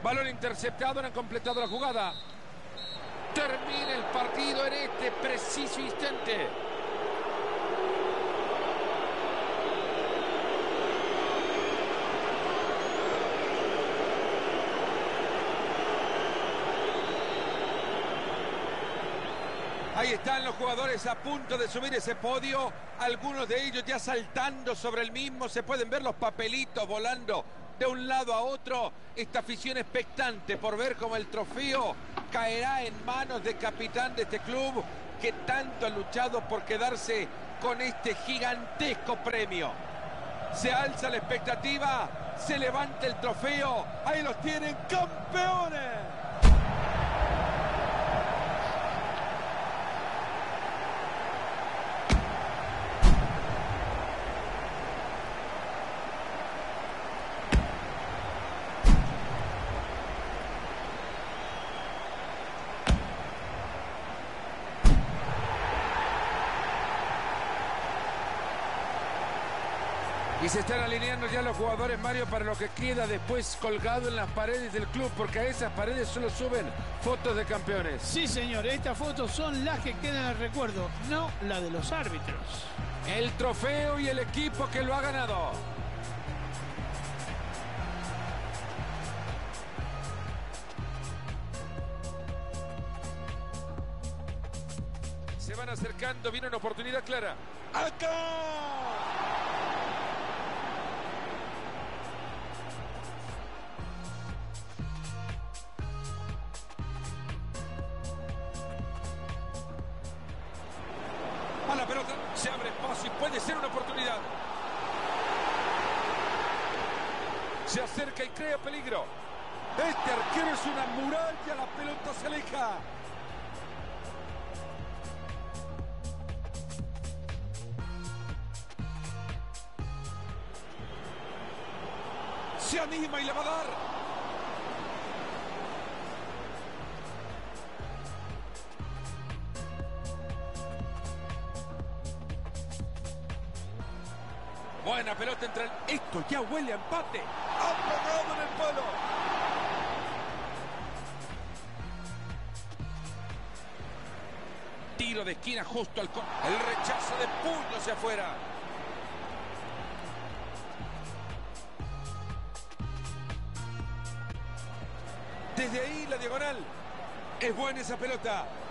Balón interceptado, no han completado la jugada. Termina el partido en este preciso instante. Ahí están los jugadores a punto de subir ese podio. Algunos de ellos ya saltando sobre el mismo. Se pueden ver los papelitos volando de un lado a otro. Esta afición expectante por ver cómo el trofeo caerá en manos del capitán de este club que tanto ha luchado por quedarse con este gigantesco premio. Se alza la expectativa, se levanta el trofeo. Ahí los tienen, campeones. Y se están alineando ya los jugadores, Mario, para lo que queda después colgado en las paredes del club, porque a esas paredes solo suben fotos de campeones. Sí, señor, estas fotos son las que quedan al recuerdo, no la de los árbitros. El trofeo y el equipo que lo ha ganado. Se van acercando, viene una oportunidad clara. ¡Acá! A la pelota, se abre espacio y puede ser una oportunidad. Se acerca y crea peligro. Este arquero es una muralla, la pelota se aleja. Se anima y le va a dar. Buena pelota entre el... Esto ya huele a empate. Ha pegado en el palo. Tiro de esquina justo al... El rechazo de puño hacia afuera. Desde ahí la diagonal. Es buena esa pelota.